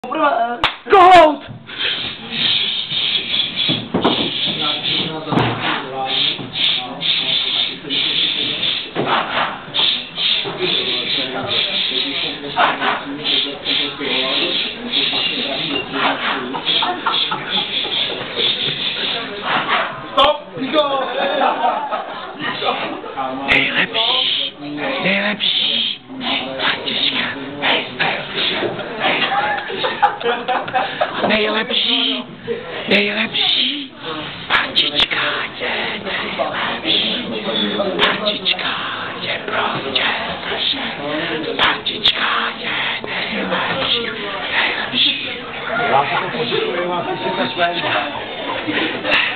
Kohout! Stop! Go! Nejlepší! Nejlepší! Františka! Nejlepší! Nejlepší! Františka je nejlepší! Františka je prostě Františka je nejlepší! Nejlepší! Já se to poděkuji, vás si se